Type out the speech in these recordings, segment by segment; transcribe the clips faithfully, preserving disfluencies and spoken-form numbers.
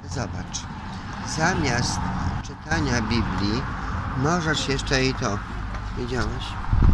Zobacz, zamiast czytania Biblii możesz jeszcze i to, widziałeś?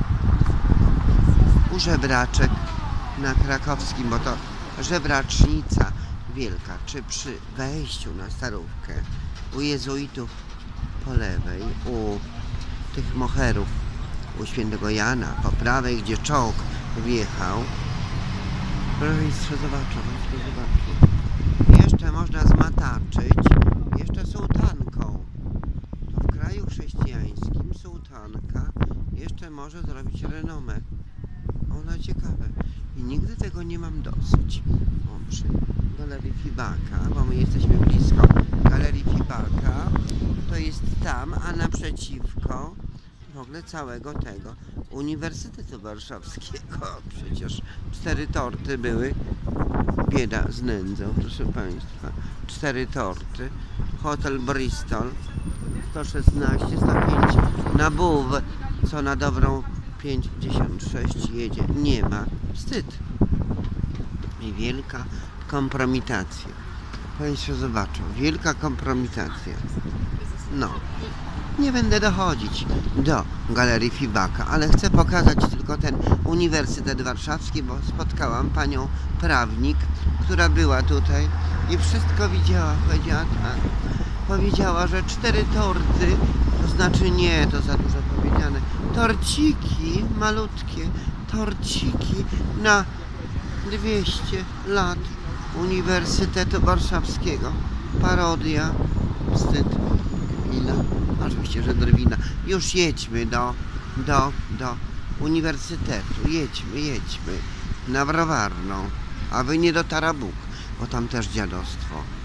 U żebraczek na Krakowskim, bo to żebracznica wielka, czy przy wejściu na Starówkę, u jezuitów po lewej, u tych moherów, u świętego Jana po prawej, gdzie czołg wjechał. Proszę Państwa, zobaczą, zobaczą. Jeszcze można zmataczyć, jeszcze sułtanką. To w kraju chrześcijańskim sułtanka jeszcze może zrobić renomę. Ona ciekawe. I nigdy tego nie mam dosyć. O, przy Galerii Fibaka, bo my jesteśmy blisko Galerii Fibaka, to jest tam, a naprzeciwko w ogóle całego tego Uniwersytetu Warszawskiego. Przecież cztery torty były. Bieda z nędzą, proszę Państwa. Cztery torty. Hotel Bristol sto szesnaście, sto pięć na Bół, co na dobrą pięćdziesiąt sześć jedzie. Nie ma. Wstyd. I wielka kompromitacja. Państwo zobaczą. Wielka kompromitacja. No. Nie będę dochodzić do Galerii Fibaka, ale chcę pokazać tylko ten Uniwersytet Warszawski, bo spotkałam panią prawnik, która była tutaj i wszystko widziała. Powiedziała tak. Powiedziała, że cztery torty, to znaczy nie, to za dużo powiedziane, torciki, malutkie torciki na dwieście lat Uniwersytetu Warszawskiego. Parodia, wstyd. Drwina, oczywiście, że drwina. Już jedźmy do, do, do uniwersytetu. Jedźmy, jedźmy na Browarną, a wy nie do Tarabuk, bo tam też dziadostwo.